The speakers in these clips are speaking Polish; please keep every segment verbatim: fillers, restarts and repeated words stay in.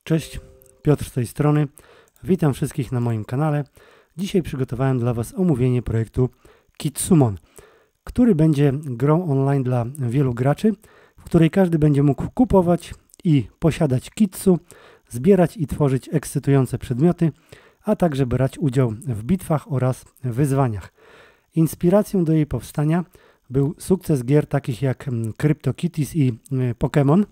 Cześć, Piotr z tej strony. Witam wszystkich na moim kanale. Dzisiaj przygotowałem dla Was omówienie projektu Kidsumon, który będzie grą online dla wielu graczy, w której każdy będzie mógł kupować i posiadać kitsu, zbierać i tworzyć ekscytujące przedmioty, a także brać udział w bitwach oraz wyzwaniach. Inspiracją do jej powstania był sukces gier takich jak CryptoKitties i Pokémon.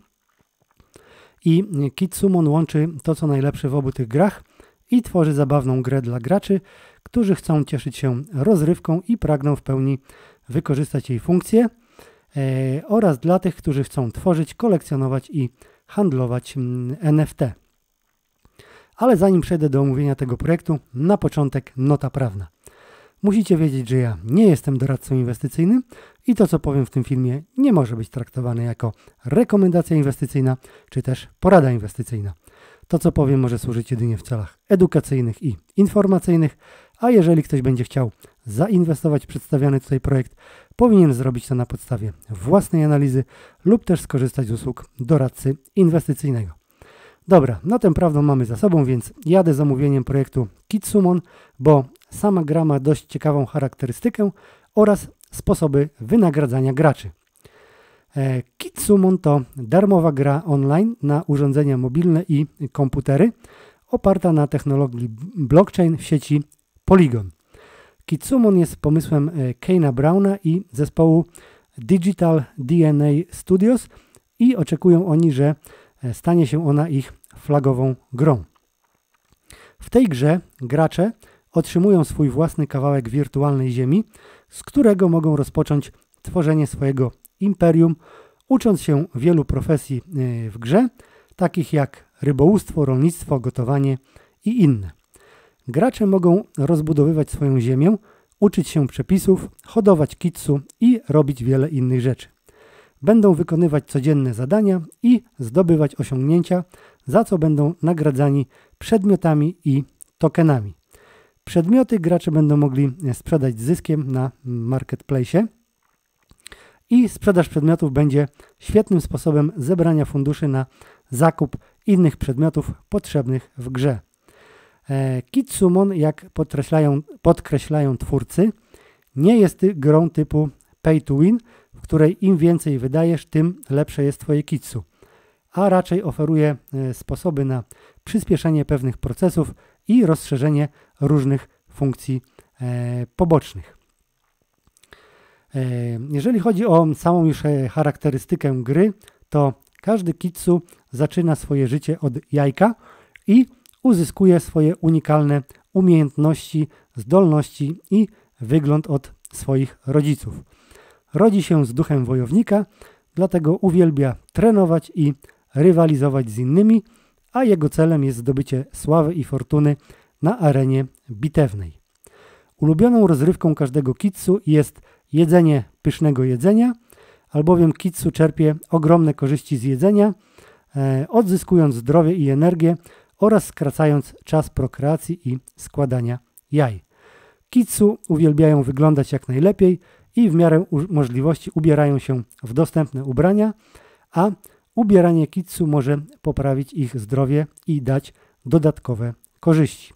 I Kidsumon łączy to, co najlepsze w obu tych grach i tworzy zabawną grę dla graczy, którzy chcą cieszyć się rozrywką i pragną w pełni wykorzystać jej funkcje, e, oraz dla tych, którzy chcą tworzyć, kolekcjonować i handlować N F T. Ale zanim przejdę do omówienia tego projektu, na początek nota prawna. Musicie wiedzieć, że ja nie jestem doradcą inwestycyjnym i to, co powiem w tym filmie, nie może być traktowane jako rekomendacja inwestycyjna czy też porada inwestycyjna. To, co powiem, może służyć jedynie w celach edukacyjnych i informacyjnych, a jeżeli ktoś będzie chciał zainwestować w przedstawiany tutaj projekt, powinien zrobić to na podstawie własnej analizy lub też skorzystać z usług doradcy inwestycyjnego. Dobra, no tę prawdę mamy za sobą, więc jadę z omówieniem projektu Kidsumon, bo sama gra ma dość ciekawą charakterystykę oraz sposoby wynagradzania graczy. E, Kidsumon to darmowa gra online na urządzenia mobilne i komputery, oparta na technologii blockchain w sieci Polygon. Kidsumon jest pomysłem Kane'a Browna i zespołu Digital D N A Studios i oczekują oni, że stanie się ona ich flagową grą. W tej grze gracze otrzymują swój własny kawałek wirtualnej ziemi, z którego mogą rozpocząć tworzenie swojego imperium, ucząc się wielu profesji w grze, takich jak rybołówstwo, rolnictwo, gotowanie i inne. Gracze mogą rozbudowywać swoją ziemię, uczyć się przepisów, hodować kitsu i robić wiele innych rzeczy. Będą wykonywać codzienne zadania i zdobywać osiągnięcia, za co będą nagradzani przedmiotami i tokenami. Przedmioty gracze będą mogli sprzedać z zyskiem na marketplace i sprzedaż przedmiotów będzie świetnym sposobem zebrania funduszy na zakup innych przedmiotów potrzebnych w grze. Kidsumon, jak podkreślają, podkreślają twórcy, nie jest grą typu pay to win, w której im więcej wydajesz, tym lepsze jest Twoje kitsu, a raczej oferuje sposoby na przyspieszenie pewnych procesów i rozszerzenie różnych funkcji e, pobocznych. E, jeżeli chodzi o samą już charakterystykę gry, to każdy kitsu zaczyna swoje życie od jajka i uzyskuje swoje unikalne umiejętności, zdolności i wygląd od swoich rodziców. Rodzi się z duchem wojownika, dlatego uwielbia trenować i rywalizować z innymi, a jego celem jest zdobycie sławy i fortuny na arenie bitewnej. Ulubioną rozrywką każdego kitsu jest jedzenie pysznego jedzenia, albowiem kitsu czerpie ogromne korzyści z jedzenia, e, odzyskując zdrowie i energię oraz skracając czas prokreacji i składania jaj. Kitsu uwielbiają wyglądać jak najlepiej i w miarę możliwości ubierają się w dostępne ubrania, a ubieranie kitsu może poprawić ich zdrowie i dać dodatkowe korzyści.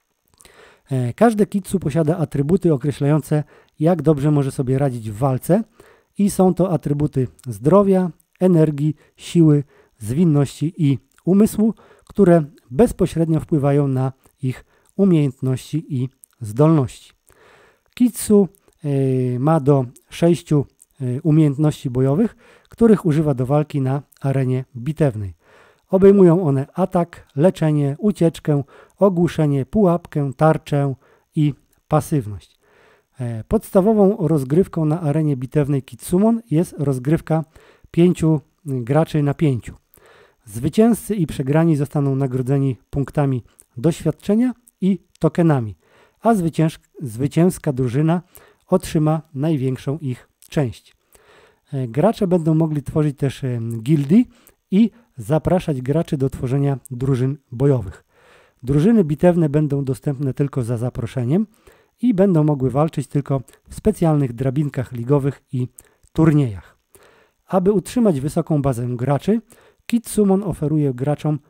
Każde kitsu posiada atrybuty określające, jak dobrze może sobie radzić w walce i są to atrybuty zdrowia, energii, siły, zwinności i umysłu, które bezpośrednio wpływają na ich umiejętności i zdolności. Kitsu ma do sześciu umiejętności bojowych, których używa do walki na arenie bitewnej. Obejmują one atak, leczenie, ucieczkę, ogłuszenie, pułapkę, tarczę i pasywność. Podstawową rozgrywką na arenie bitewnej Kidsumon jest rozgrywka pięciu graczy na pięciu. Zwycięzcy i przegrani zostaną nagrodzeni punktami doświadczenia i tokenami, a zwycięż, zwycięska drużyna otrzyma największą ich część. Gracze będą mogli tworzyć też gildii i zapraszać graczy do tworzenia drużyn bojowych. Drużyny bitewne będą dostępne tylko za zaproszeniem i będą mogły walczyć tylko w specjalnych drabinkach ligowych i turniejach. Aby utrzymać wysoką bazę graczy, Kidsumon oferuje graczom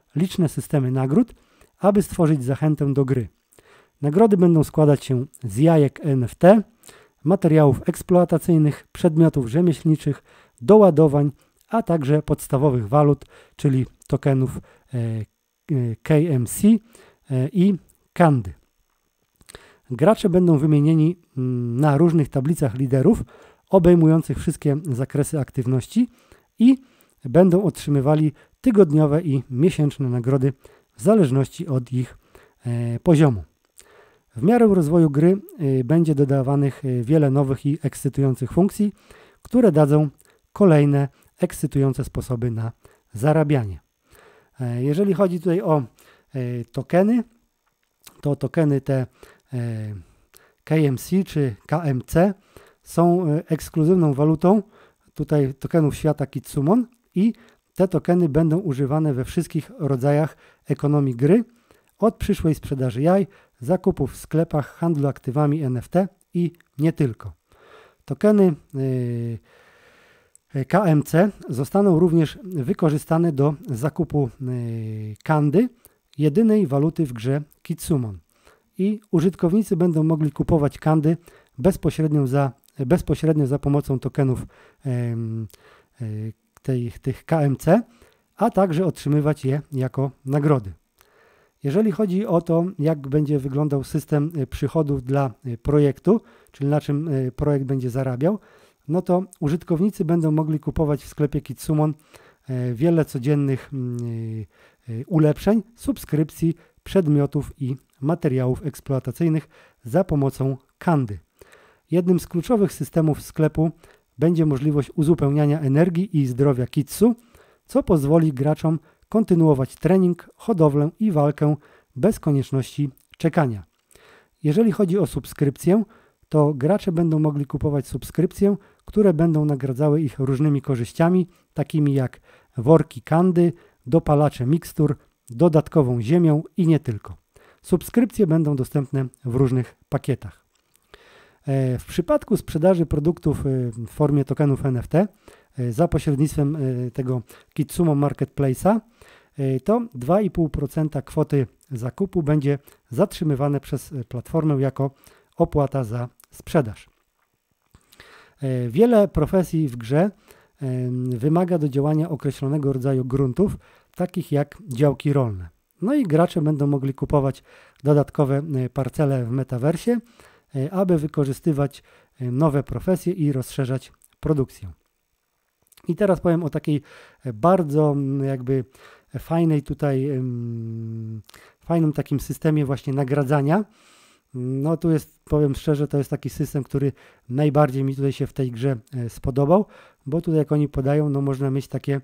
liczne systemy nagród, aby stworzyć zachętę do gry. Nagrody będą składać się z jajek N F T, materiałów eksploatacyjnych, przedmiotów rzemieślniczych, doładowań, a także podstawowych walut, czyli tokenów K M C i Candy. Gracze będą wymienieni na różnych tablicach liderów obejmujących wszystkie zakresy aktywności i będą otrzymywali tygodniowe i miesięczne nagrody w zależności od ich poziomu. W miarę rozwoju gry będzie dodawanych wiele nowych i ekscytujących funkcji, które dadzą kolejne ekscytujące sposoby na zarabianie. Jeżeli chodzi tutaj o tokeny, to tokeny te K M C czy K M C są ekskluzywną walutą tutaj tokenów świata Kitsumon i te tokeny będą używane we wszystkich rodzajach ekonomii gry, od przyszłej sprzedaży jaj, zakupów w sklepach, handlu aktywami N F T i nie tylko. Tokeny K M C zostaną również wykorzystane do zakupu Candy, jedynej waluty w grze Kitsumon. I użytkownicy będą mogli kupować Candy bezpośrednio za, bezpośrednio za pomocą tokenów tej, tych K M C, a także otrzymywać je jako nagrody. Jeżeli chodzi o to, jak będzie wyglądał system przychodów dla projektu, czyli na czym projekt będzie zarabiał, no to użytkownicy będą mogli kupować w sklepie Kitsumon wiele codziennych ulepszeń, subskrypcji, przedmiotów i materiałów eksploatacyjnych za pomocą Candy. Jednym z kluczowych systemów sklepu będzie możliwość uzupełniania energii i zdrowia Kitsu, co pozwoli graczom kontynuować trening, hodowlę i walkę bez konieczności czekania. Jeżeli chodzi o subskrypcję, to gracze będą mogli kupować subskrypcje, które będą nagradzały ich różnymi korzyściami, takimi jak worki Candy, dopalacze mikstur, dodatkową ziemią i nie tylko. Subskrypcje będą dostępne w różnych pakietach. W przypadku sprzedaży produktów w formie tokenów N F T za pośrednictwem tego Kitsumon Marketplace'a, to dwa i pół procent kwoty zakupu będzie zatrzymywane przez platformę jako opłata za sprzedaż. Wiele profesji w grze wymaga do działania określonego rodzaju gruntów, takich jak działki rolne. No i gracze będą mogli kupować dodatkowe parcele w metaversie, aby wykorzystywać nowe profesje i rozszerzać produkcję. I teraz powiem o takiej bardzo jakby fajnej tutaj, fajnym takim systemie właśnie nagradzania. No tu jest, powiem szczerze, to jest taki system, który najbardziej mi tutaj się w tej grze spodobał, bo tutaj jak oni podają, no można mieć takie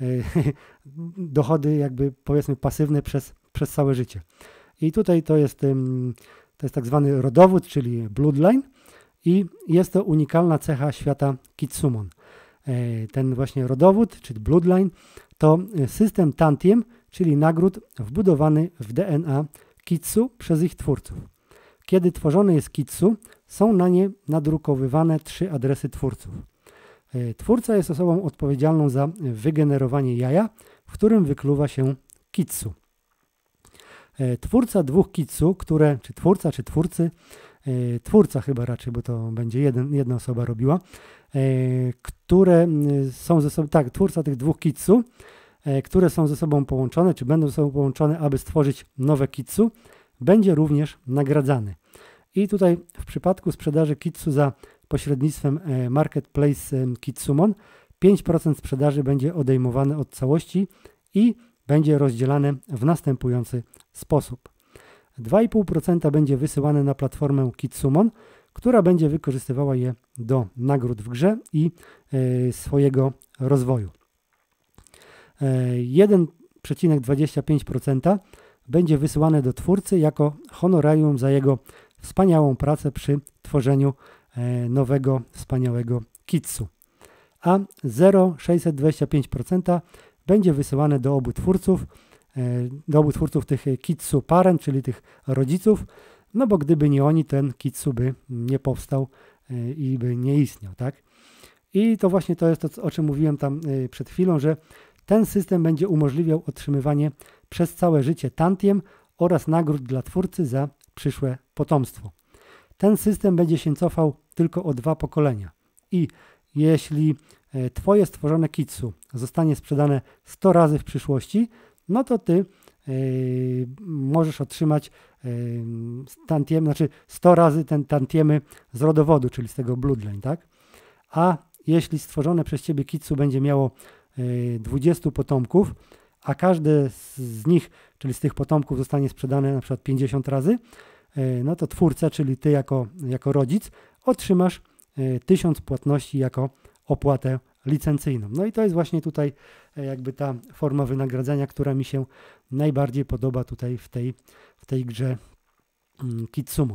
dochody jakby powiedzmy pasywne przez, przez całe życie. I tutaj to jest, to jest tak zwany rodowód, czyli bloodline i jest to unikalna cecha świata Kitsumon. Ten właśnie rodowód, czyli bloodline, to system tantiem, czyli nagród wbudowany w D N A Kitsu przez ich twórców. Kiedy tworzone jest Kitsu, są na nie nadrukowywane trzy adresy twórców. Twórca jest osobą odpowiedzialną za wygenerowanie jaja, w którym wykluwa się Kitsu. Twórca dwóch Kitsu, które, czy twórca, czy twórcy, twórca chyba raczej, bo to będzie jeden, jedna osoba robiła, które są ze sobą, tak, twórca tych dwóch Kitsu, które są ze sobą połączone, czy będą ze sobą połączone, aby stworzyć nowe Kitsu, będzie również nagradzany. I tutaj w przypadku sprzedaży Kitsu za pośrednictwem Marketplace Kitsumon pięć procent sprzedaży będzie odejmowane od całości i będzie rozdzielane w następujący sposób. dwa i pół procent będzie wysyłane na platformę Kitsumon, która będzie wykorzystywała je do nagród w grze i y, swojego rozwoju. jeden przecinek dwadzieścia pięć procent będzie wysyłane do twórcy jako honorarium za jego wspaniałą pracę przy tworzeniu nowego, wspaniałego Kitsu. A zero przecinek sześćset dwadzieścia pięć procent będzie wysyłane do obu twórców, do obu twórców tych Kitsu parent, czyli tych rodziców, no bo gdyby nie oni, ten Kitsu by nie powstał i by nie istniał, tak? I to właśnie to jest to, o czym mówiłem tam przed chwilą, że ten system będzie umożliwiał otrzymywanie przez całe życie tantiem oraz nagród dla twórcy za przyszłe potomstwo. Ten system będzie się cofał tylko o dwa pokolenia i jeśli Twoje stworzone Kitsu zostanie sprzedane sto razy w przyszłości, no to Ty yy, możesz otrzymać yy, tantiem, znaczy sto razy ten tantiemy z rodowodu, czyli z tego bloodline, tak? A jeśli stworzone przez Ciebie Kitsu będzie miało yy, dwudziestu potomków, a każdy z, z nich, czyli z tych potomków zostanie sprzedane na przykład pięćdziesiąt razy, yy, no to twórca, czyli Ty jako, jako rodzic, otrzymasz yy, tysiąc płatności jako opłatę licencyjną. No i to jest właśnie tutaj jakby ta forma wynagradzania, która mi się najbardziej podoba tutaj w tej, w tej grze Kitsumon.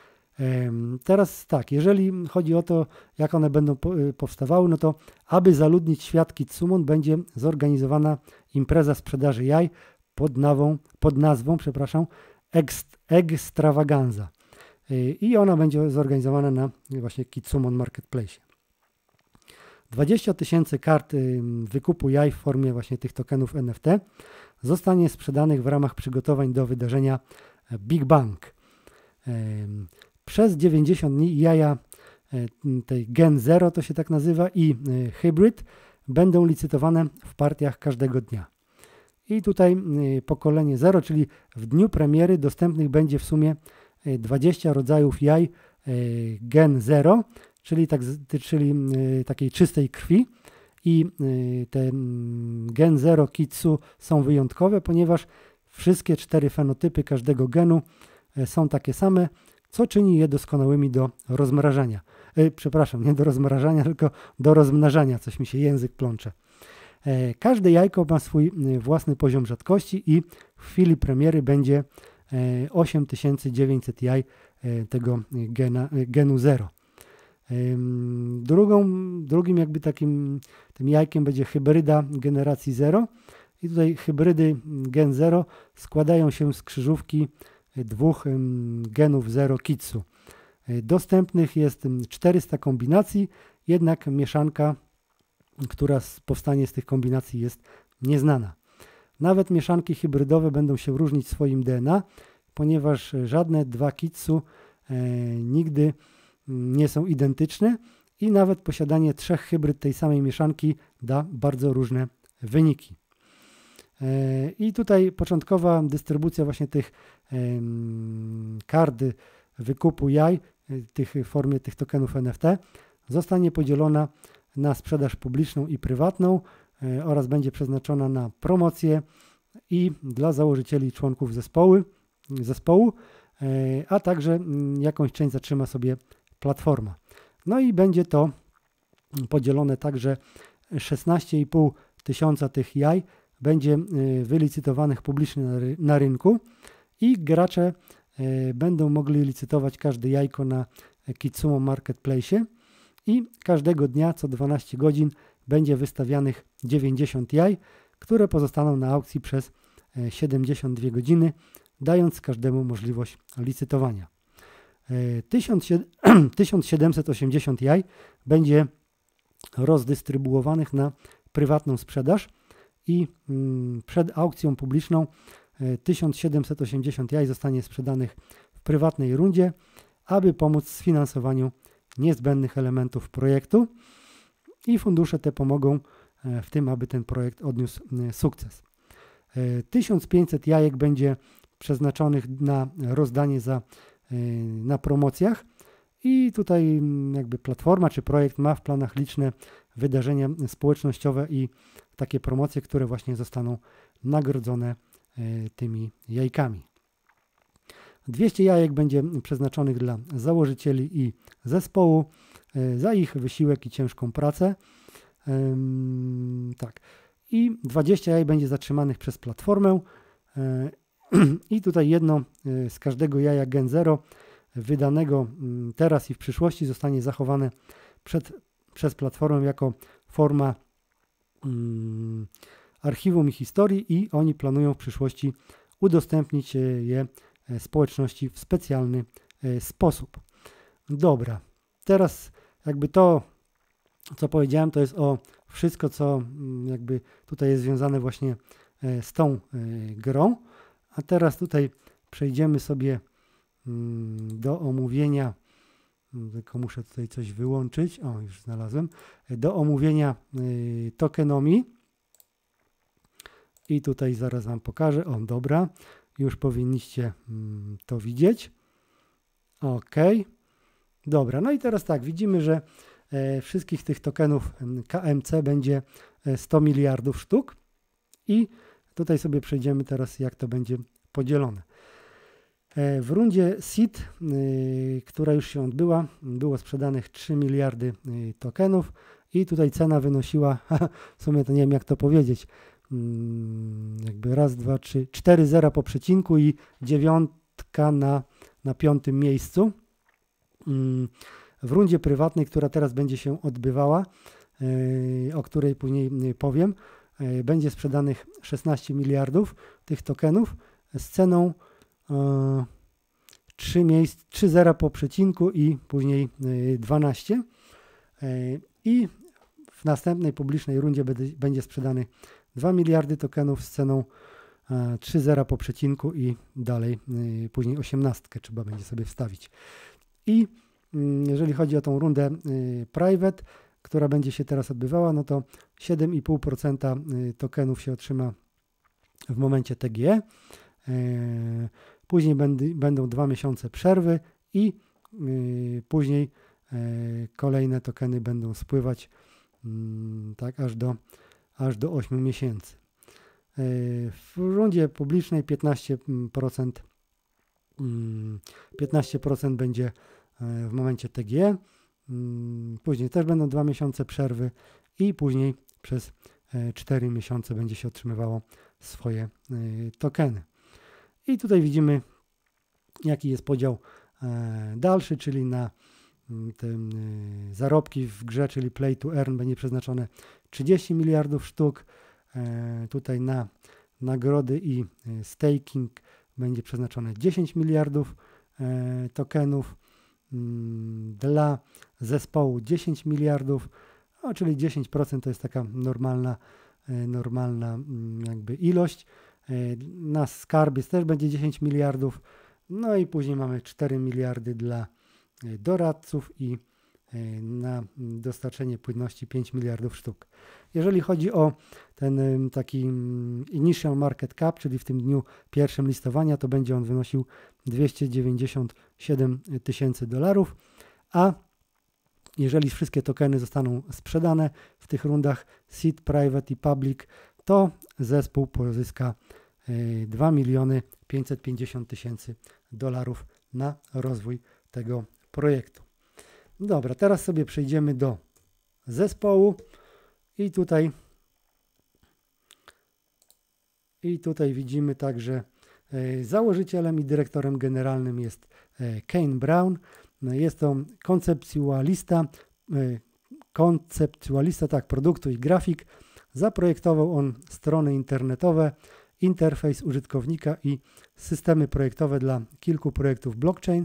Teraz tak, jeżeli chodzi o to, jak one będą powstawały, no to aby zaludnić świat Kitsumon, będzie zorganizowana impreza sprzedaży jaj pod, nawą, pod nazwą, przepraszam, Extravaganza. I ona będzie zorganizowana na właśnie Kitsumon Marketplace. dwadzieścia tysięcy kart wykupu jaj w formie właśnie tych tokenów N F T zostanie sprzedanych w ramach przygotowań do wydarzenia Big Bang. Przez dziewięćdziesiąt dni jaja tej Gen zero, to się tak nazywa, i Hybrid będą licytowane w partiach każdego dnia. I tutaj pokolenie zero, czyli w dniu premiery dostępnych będzie w sumie dwadzieścia rodzajów jaj Gen zero, czyli, tak, czyli takiej czystej krwi, i te Gen zero Kitsu są wyjątkowe, ponieważ wszystkie cztery fenotypy każdego genu są takie same, co czyni je doskonałymi do rozmrażania. E, przepraszam, nie do rozmrażania, tylko do rozmnażania, coś mi się język plącze. E, każde jajko ma swój własny poziom rzadkości i w chwili premiery będzie e, osiem tysięcy dziewięćset jaj e, tego gena, genu zero. Drugą, drugim jakby takim tym jajkiem będzie hybryda generacji zero i tutaj hybrydy gen zero składają się z krzyżówki dwóch genów zero Kitsu. Dostępnych jest czterysta kombinacji, jednak mieszanka, która powstanie z tych kombinacji, jest nieznana. Nawet mieszanki hybrydowe będą się różnić swoim D N A, ponieważ żadne dwa Kitsu e, nigdy nie są identyczne i nawet posiadanie trzech hybryd tej samej mieszanki da bardzo różne wyniki. I tutaj początkowa dystrybucja właśnie tych kart wykupu jaj, tych w formie tych tokenów N F T, zostanie podzielona na sprzedaż publiczną i prywatną oraz będzie przeznaczona na promocję i dla założycieli i członków zespołu, zespołu, a także jakąś część zatrzyma sobie platforma. No i będzie to podzielone tak, że szesnaście i pół tysiąca tych jaj będzie wylicytowanych publicznie na rynku i gracze będą mogli licytować każde jajko na Kitsumon Marketplace i każdego dnia co dwanaście godzin będzie wystawianych dziewięćdziesiąt jaj, które pozostaną na aukcji przez siedemdziesiąt dwie godziny, dając każdemu możliwość licytowania. tysiąc siedemset osiemdziesiąt jaj będzie rozdystrybuowanych na prywatną sprzedaż i przed aukcją publiczną tysiąc siedemset osiemdziesiąt jaj zostanie sprzedanych w prywatnej rundzie, aby pomóc w sfinansowaniu niezbędnych elementów projektu i fundusze te pomogą w tym, aby ten projekt odniósł sukces. tysiąc pięćset jajek będzie przeznaczonych na rozdanie za, na promocjach i tutaj jakby platforma czy projekt ma w planach liczne wydarzenia społecznościowe i takie promocje, które właśnie zostaną nagrodzone tymi jajkami. dwieście jajek będzie przeznaczonych dla założycieli i zespołu za ich wysiłek i ciężką pracę. Tak. I dwadzieścia jaj będzie zatrzymanych przez platformę i tutaj jedno z każdego jaja Gen zero wydanego teraz i w przyszłości zostanie zachowane przed, przez platformę jako forma um, archiwum i historii i oni planują w przyszłości udostępnić je społeczności w specjalny sposób. Dobra, teraz jakby to, co powiedziałem, to jest o wszystko, co jakby tutaj jest związane właśnie z tą grą. A teraz tutaj przejdziemy sobie do omówienia, tylko muszę tutaj coś wyłączyć, o już znalazłem, do omówienia tokenomii i tutaj zaraz Wam pokażę, o dobra, już powinniście to widzieć, ok, dobra, no i teraz tak, widzimy, że wszystkich tych tokenów K M C będzie sto miliardów sztuk i tutaj sobie przejdziemy teraz, jak to będzie podzielone. W rundzie seed, która już się odbyła, było sprzedanych trzy miliardy tokenów i tutaj cena wynosiła, w sumie to nie wiem jak to powiedzieć, jakby raz, dwa, trzy, cztery zera po przecinku i dziewiątka na, na piątym miejscu. W rundzie prywatnej, która teraz będzie się odbywała, o której później powiem, będzie sprzedanych szesnaście miliardów tych tokenów z ceną trzy, miejsc, trzy zera po przecinku i później dwanaście. I w następnej publicznej rundzie będzie sprzedany dwa miliardy tokenów z ceną trzy zera po przecinku i dalej później osiemnastkę trzeba będzie sobie wstawić. I jeżeli chodzi o tą rundę private, która będzie się teraz odbywała, no to siedem i pół procent tokenów się otrzyma w momencie T G E. Później będą dwa miesiące przerwy i później kolejne tokeny będą spływać tak aż do, aż do ośmiu miesięcy. W rundzie publicznej piętnaście procent, piętnaście procent będzie w momencie T G E. Później też będą dwa miesiące przerwy i później przez cztery miesiące będzie się otrzymywało swoje tokeny. I tutaj widzimy, jaki jest podział dalszy, czyli na te zarobki w grze, czyli play to earn będzie przeznaczone trzydzieści miliardów sztuk. Tutaj na nagrody i staking będzie przeznaczone dziesięć miliardów tokenów. Dla zespołu dziesięć miliardów, no, czyli dziesięć procent to jest taka normalna, normalna jakby ilość. Na Skarbiec też będzie dziesięć miliardów, no i później mamy cztery miliardy dla doradców i na dostarczenie płynności pięć miliardów sztuk. Jeżeli chodzi o ten taki initial market cap, czyli w tym dniu pierwszym listowania, to będzie on wynosił dwieście dziewięćdziesiąt siedem tysięcy dolarów, a jeżeli wszystkie tokeny zostaną sprzedane w tych rundach seed, private i public, to zespół pozyska dwa miliony pięćset pięćdziesiąt tysięcy dolarów na rozwój tego projektu. Dobra, teraz sobie przejdziemy do zespołu i tutaj i tutaj widzimy także założycielem i dyrektorem generalnym jest Kane Brown. Jest to koncepcjonalista, koncepcjonalista tak, produktu i grafik. Zaprojektował on strony internetowe, interfejs użytkownika i systemy projektowe dla kilku projektów blockchain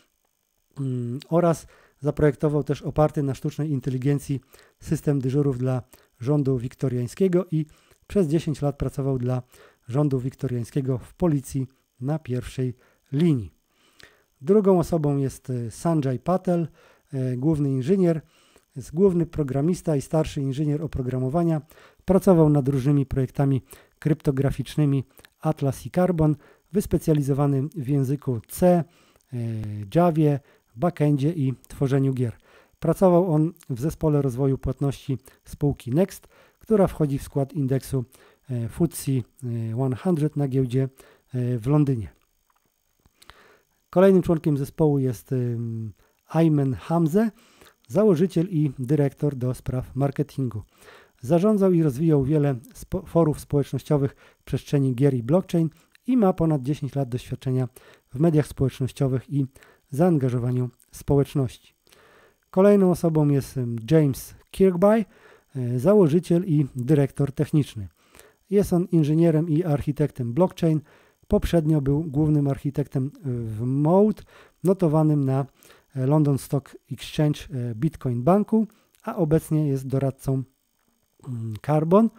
oraz zaprojektował też oparty na sztucznej inteligencji system dyżurów dla rządu wiktoriańskiego i przez dziesięć lat pracował dla rządu wiktoriańskiego w policji na pierwszej linii. Drugą osobą jest Sanjay Patel, główny inżynier, jest główny programista i starszy inżynier oprogramowania. Pracował nad różnymi projektami kryptograficznymi Atlas i Carbon, wyspecjalizowany w języku C, Javie, backendzie i tworzeniu gier. Pracował on w zespole rozwoju płatności spółki Next, która wchodzi w skład indeksu F T S E sto na giełdzie w Londynie. Kolejnym członkiem zespołu jest Ayman Hamze, założyciel i dyrektor do spraw marketingu. Zarządzał i rozwijał wiele spo forów społecznościowych w przestrzeni gier i blockchain i ma ponad dziesięć lat doświadczenia w mediach społecznościowych i zaangażowaniu społeczności. Kolejną osobą jest James Kirkby, założyciel i dyrektor techniczny. Jest on inżynierem i architektem blockchain. Poprzednio był głównym architektem w Mode, notowanym na London Stock Exchange Bitcoin Banku, a obecnie jest doradcą Carbon,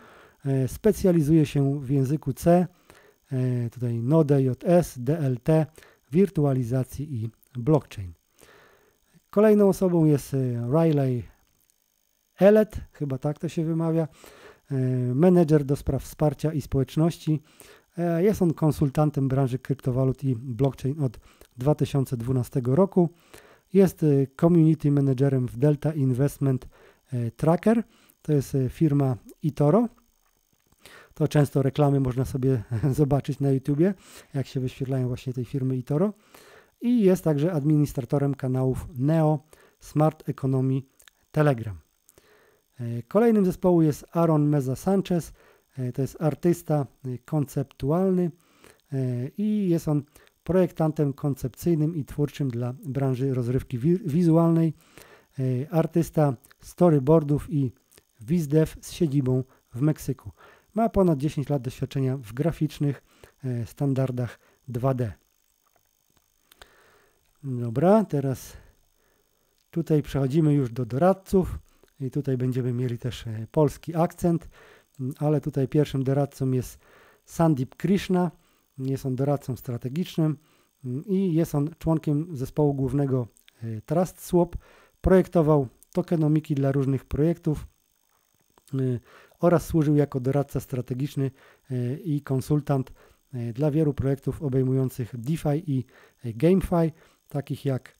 Specjalizuje się w języku C, tutaj Node.js, D L T, wirtualizacji i blockchain. Kolejną osobą jest Riley Ellet, chyba tak to się wymawia, menedżer do spraw wsparcia i społeczności. Jest on konsultantem branży kryptowalut i blockchain od dwa tysiące dwunastego roku. Jest community managerem w Delta Investment Tracker, to jest firma eToro. To często reklamy można sobie zobaczyć na YouTubie, jak się wyświetlają właśnie tej firmy eToro. I jest także administratorem kanałów Neo, Smart Economy, Telegram. Kolejnym zespołu jest Aaron Meza Sanchez, to jest artysta konceptualny i jest on projektantem koncepcyjnym i twórczym dla branży rozrywki wizualnej, artysta storyboardów i WizDev z siedzibą w Meksyku. Ma ponad dziesięć lat doświadczenia w graficznych standardach dwa D. Dobra, teraz tutaj przechodzimy już do doradców i tutaj będziemy mieli też polski akcent, ale tutaj pierwszym doradcą jest Sandeep Krishna, jest on doradcą strategicznym i jest on członkiem zespołu głównego TrustSwap, projektował tokenomiki dla różnych projektów oraz służył jako doradca strategiczny i konsultant dla wielu projektów obejmujących DeFi i GameFi, takich jak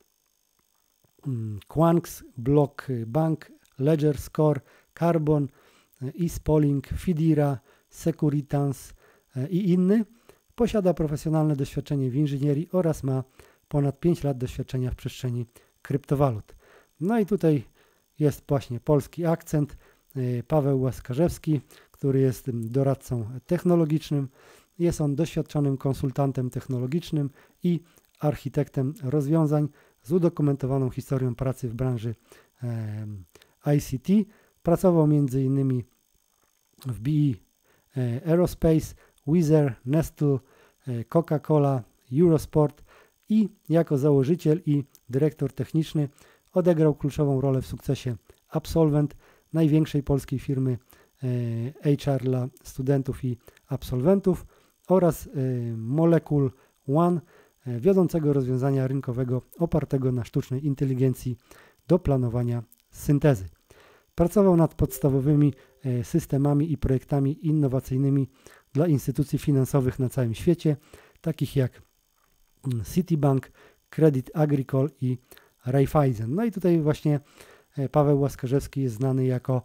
Quanx, Block Bank, Ledger Score, Carbon, eSpolling, Fidira, Securitans i inny. Posiada profesjonalne doświadczenie w inżynierii oraz ma ponad pięć lat doświadczenia w przestrzeni kryptowalut. No i tutaj jest właśnie polski akcent. Paweł Łaskarzewski, który jest doradcą technologicznym. Jest on doświadczonym konsultantem technologicznym i architektem rozwiązań z udokumentowaną historią pracy w branży I C T. Pracował między innymi w B E Aerospace, Wizz, Nestle, Coca-Cola, Eurosport i jako założyciel i dyrektor techniczny odegrał kluczową rolę w sukcesie Absolvent, największej polskiej firmy H R dla studentów i absolwentów, oraz Molecule One, wiodącego rozwiązania rynkowego opartego na sztucznej inteligencji do planowania syntezy. Pracował nad podstawowymi systemami i projektami innowacyjnymi dla instytucji finansowych na całym świecie, takich jak Citibank, Credit Agricole i Raiffeisen. No i tutaj właśnie Paweł Łaskarzewski jest znany jako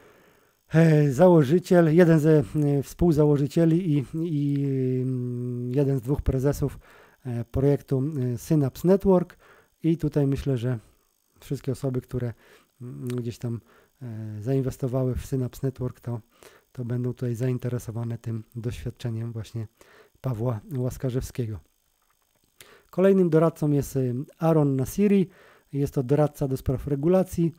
założyciel, jeden ze współzałożycieli i, i jeden z dwóch prezesów projektu Synapse Network. I tutaj myślę, że wszystkie osoby, które gdzieś tam zainwestowały w Synapse Network, to, to będą tutaj zainteresowane tym doświadczeniem właśnie Pawła Łaskarzewskiego. Kolejnym doradcą jest Aaron Nasiri. Jest to doradca do spraw regulacji.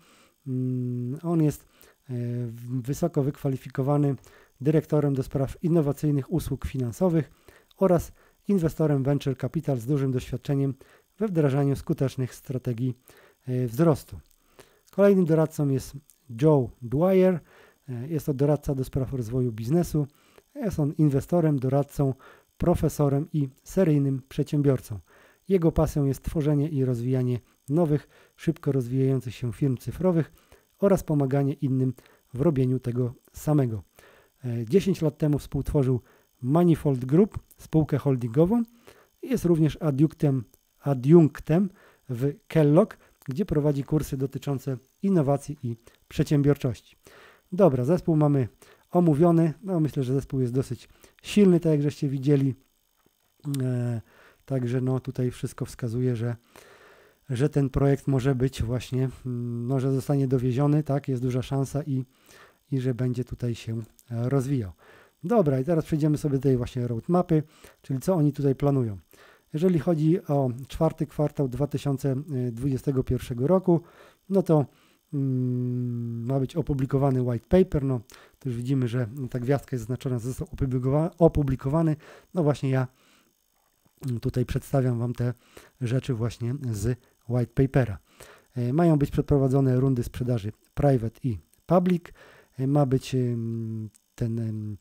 On jest wysoko wykwalifikowany dyrektorem do spraw innowacyjnych usług finansowych oraz inwestorem venture capital z dużym doświadczeniem we wdrażaniu skutecznych strategii wzrostu. Kolejnym doradcą jest Joe Dwyer. Jest to doradca do spraw rozwoju biznesu. Jest on inwestorem, doradcą, profesorem i seryjnym przedsiębiorcą. Jego pasją jest tworzenie i rozwijanie nowych, szybko rozwijających się firm cyfrowych oraz pomaganie innym w robieniu tego samego. dziesięć lat temu współtworzył Manifold Group, spółkę holdingową i jest również adiunktem, adiunktem w Kellogg, gdzie prowadzi kursy dotyczące innowacji i przedsiębiorczości. Dobra, zespół mamy omówiony. No, myślę, że zespół jest dosyć silny, tak jak żeście widzieli. E, także no, tutaj wszystko wskazuje, że, że ten projekt może być właśnie, no, że zostanie dowieziony, tak, jest duża szansa i, i że będzie tutaj się rozwijał. Dobra, i teraz przejdziemy sobie do tej właśnie roadmapy, czyli co oni tutaj planują. Jeżeli chodzi o czwarty kwartał dwa tysiące dwudziestego pierwszego roku, no to mm, ma być opublikowany white paper. No, to już widzimy, że ta gwiazdka jest zaznaczona, został opublikowany. No właśnie ja tutaj przedstawiam Wam te rzeczy właśnie z white papera. Mają być przeprowadzone rundy sprzedaży private i public. Ma być ten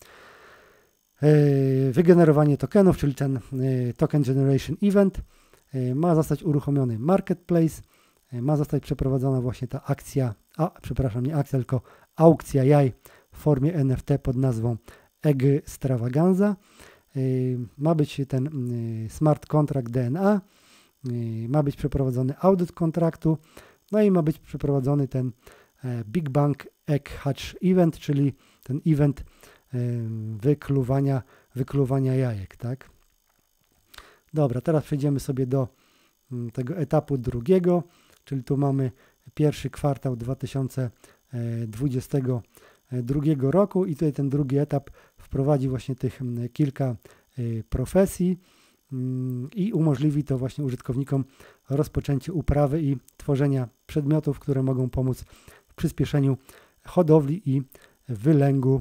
wygenerowanie tokenów, czyli ten Token Generation Event. Ma zostać uruchomiony Marketplace, ma zostać przeprowadzona właśnie ta akcja, a przepraszam, nie akcja, tylko aukcja jaj w formie N F T pod nazwą Extravaganza. Ma być ten smart contract D N A, ma być przeprowadzony audyt kontraktu, no i ma być przeprowadzony ten Big Bang Egg Hatch Event, czyli ten event wykluwania, wykluwania jajek, tak? Dobra, teraz przejdziemy sobie do tego etapu drugiego, czyli tu mamy pierwszy kwartał dwa tysiące dwudziestego drugiego roku i tutaj ten drugi etap wprowadzi właśnie tych kilka profesji i umożliwi to właśnie użytkownikom rozpoczęcie uprawy i tworzenia przedmiotów, które mogą pomóc w przyspieszeniu hodowli i wylęgu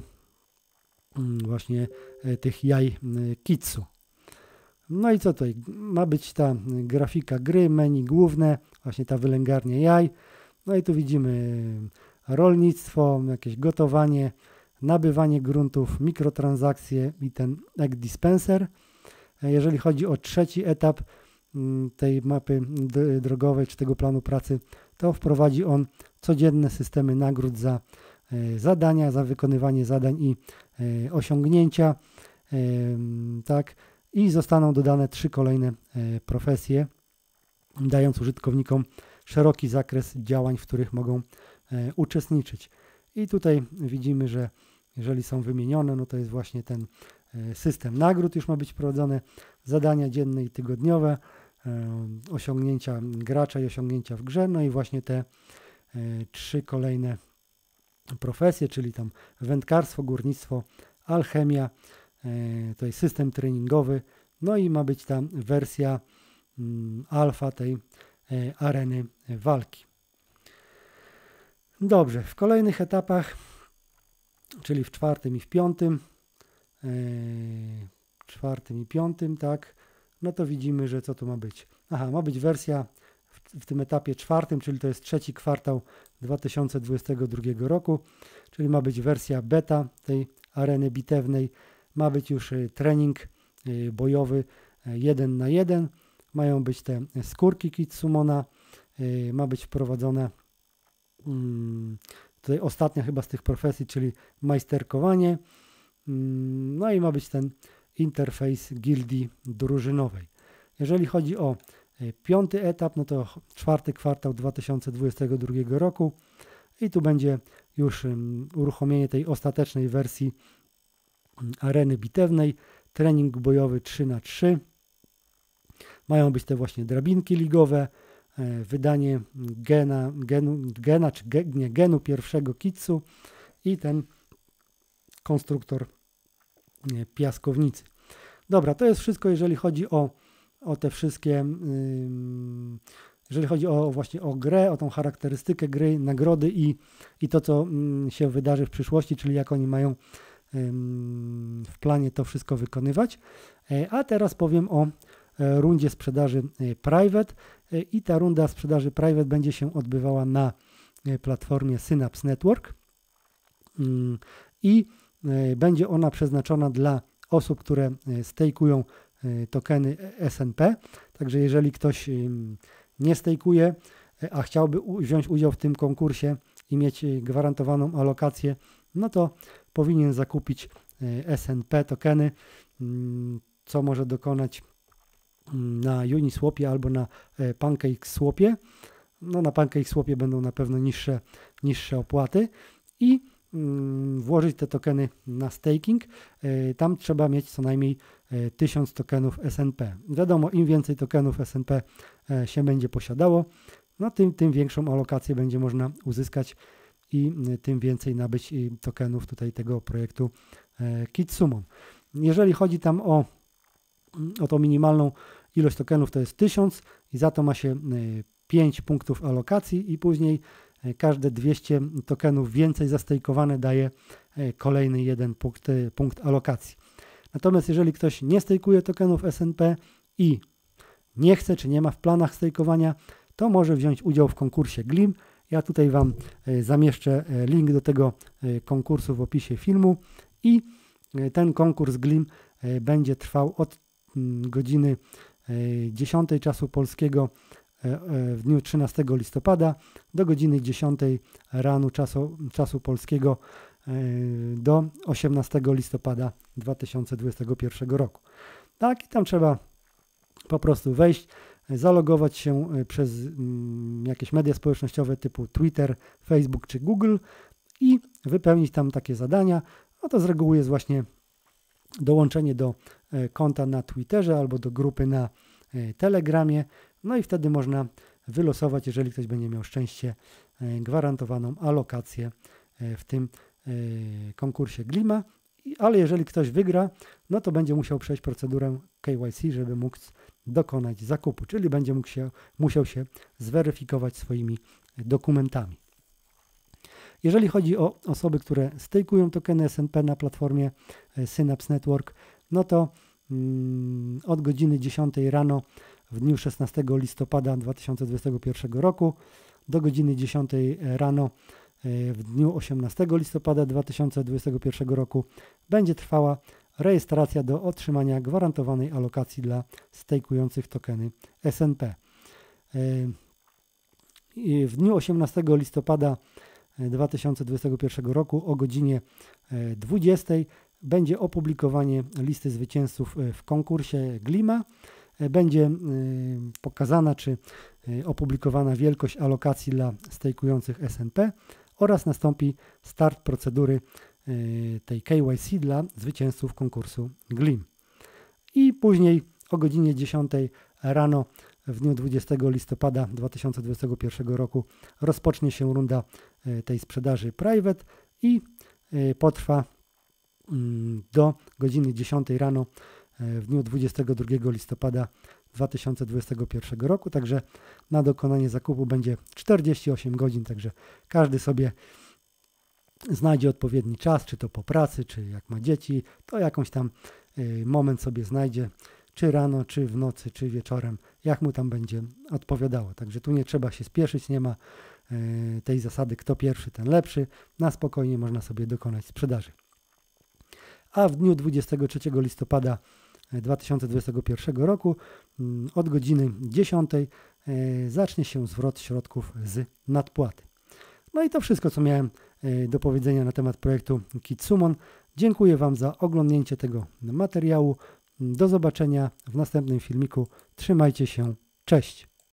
właśnie tych jaj Kitsu. No i co tutaj? Ma być ta grafika gry, menu główne, właśnie ta wylęgarnia jaj. No i tu widzimy rolnictwo, jakieś gotowanie, nabywanie gruntów, mikrotransakcje i ten Egg Dispenser. Jeżeli chodzi o trzeci etap tej mapy drogowej czy tego planu pracy, to wprowadzi on codzienne systemy nagród za zadania, za wykonywanie zadań i osiągnięcia, tak, i zostaną dodane trzy kolejne profesje, dając użytkownikom szeroki zakres działań, w których mogą uczestniczyć. I tutaj widzimy, że jeżeli są wymienione, no to jest właśnie ten system nagród już ma być wprowadzone, zadania dzienne i tygodniowe, osiągnięcia gracza i osiągnięcia w grze, no i właśnie te trzy kolejne profesje, czyli tam wędkarstwo, górnictwo, alchemia, to jest system treningowy, no i ma być tam wersja alfa tej areny walki. Dobrze, w kolejnych etapach, czyli w czwartym i w piątym, czwartym i piątym, tak, no to widzimy, że co tu ma być. Aha, ma być wersja w, w tym etapie czwartym, czyli to jest trzeci kwartał dwa tysiące dwudziestego drugiego roku, czyli ma być wersja beta tej areny bitewnej, ma być już trening bojowy jeden na jeden, mają być te skórki Kitsumona, ma być wprowadzone tutaj ostatnia chyba z tych profesji, czyli majsterkowanie, no i ma być ten interfejs gildii drużynowej. Jeżeli chodzi o piąty etap, no to czwarty kwartał dwa tysiące dwudziestego drugiego roku i tu będzie już uruchomienie tej ostatecznej wersji areny bitewnej, trening bojowy trzy na trzy. Mają być te właśnie drabinki ligowe, wydanie gena, genu, gena czy ge, nie, genu pierwszego Kitsu i ten konstruktor piaskownicy. Dobra, to jest wszystko, jeżeli chodzi o, o te wszystkie, yy, jeżeli chodzi o właśnie o grę, o tą charakterystykę gry, nagrody i, i to, co yy, się wydarzy w przyszłości, czyli jak oni mają yy, w planie to wszystko wykonywać. Yy, a teraz powiem o yy, rundzie sprzedaży yy, private yy, i ta runda sprzedaży private będzie się odbywała na yy, platformie Synapse Network yy, i yy, będzie ona przeznaczona dla osób, które stejkują tokeny S N P. Także jeżeli ktoś nie stejkuje, a chciałby wziąć udział w tym konkursie i mieć gwarantowaną alokację, no to powinien zakupić S N P tokeny, co może dokonać na Uniswapie albo na PancakeSwapie. No na PancakeSwapie będą na pewno niższe, niższe opłaty i włożyć te tokeny na staking. Tam trzeba mieć co najmniej tysiąc tokenów S N P. Wiadomo, im więcej tokenów S N P się będzie posiadało, no tym, tym większą alokację będzie można uzyskać i tym więcej nabyć tokenów tutaj tego projektu Kitsumon. Jeżeli chodzi tam o, o tą minimalną ilość tokenów, to jest tysiąc i za to ma się pięć punktów alokacji i później każde dwieście tokenów więcej zastejkowane daje kolejny jeden punkt, punkt alokacji. Natomiast jeżeli ktoś nie stejkuje tokenów S N P i nie chce, czy nie ma w planach stejkowania, to może wziąć udział w konkursie Glim. Ja tutaj Wam zamieszczę link do tego konkursu w opisie filmu i ten konkurs Glim będzie trwał od godziny dziesiątej czasu polskiego w dniu trzynastego listopada do godziny dziesiątej rano czasu, czasu polskiego do osiemnastego listopada dwa tysiące dwudziestego pierwszego roku. Tak, i tam trzeba po prostu wejść, zalogować się przez jakieś media społecznościowe typu Twitter, Facebook czy Google i wypełnić tam takie zadania. No to z reguły jest właśnie dołączenie do konta na Twitterze albo do grupy na Telegramie. No i wtedy można wylosować, jeżeli ktoś będzie miał szczęście, gwarantowaną alokację w tym konkursie Glima. Ale jeżeli ktoś wygra, no to będzie musiał przejść procedurę K Y C, żeby móc dokonać zakupu, czyli będzie mógł się, musiał się zweryfikować swoimi dokumentami. Jeżeli chodzi o osoby, które stejkują tokeny S N P na platformie Synapse Network, no to mm, od godziny dziesiątej rano w dniu szesnastego listopada dwa tysiące dwudziestego pierwszego roku do godziny dziesiątej rano w dniu osiemnastego listopada dwa tysiące dwudziestego pierwszego roku będzie trwała rejestracja do otrzymania gwarantowanej alokacji dla stejkujących tokeny S N P. W dniu osiemnastego listopada dwa tysiące dwudziestego pierwszego roku o godzinie dwudziestej będzie opublikowanie listy zwycięzców w konkursie Glima. Będzie pokazana czy opublikowana wielkość alokacji dla stejkujących S N P oraz nastąpi start procedury tej K Y C dla zwycięzców konkursu Glim. I później o godzinie dziesiątej rano w dniu dwudziestego listopada dwa tysiące dwudziestego pierwszego roku rozpocznie się runda tej sprzedaży private i potrwa do godziny dziesiątej rano w dniu dwudziestego drugiego listopada dwa tysiące dwudziestego pierwszego roku, także na dokonanie zakupu będzie czterdzieści osiem godzin, także każdy sobie znajdzie odpowiedni czas, czy to po pracy, czy jak ma dzieci, to jakąś tam moment sobie znajdzie, czy rano, czy w nocy, czy wieczorem, jak mu tam będzie odpowiadało. Także tu nie trzeba się spieszyć, nie ma tej zasady kto pierwszy, ten lepszy, na spokojnie można sobie dokonać sprzedaży. A w dniu dwudziestego trzeciego listopada dwa tysiące dwudziestego pierwszego roku od godziny dziesiątej zacznie się zwrot środków z nadpłaty. No i to wszystko, co miałem do powiedzenia na temat projektu KidsSummon. Dziękuję Wam za oglądnięcie tego materiału. Do zobaczenia w następnym filmiku. Trzymajcie się. Cześć!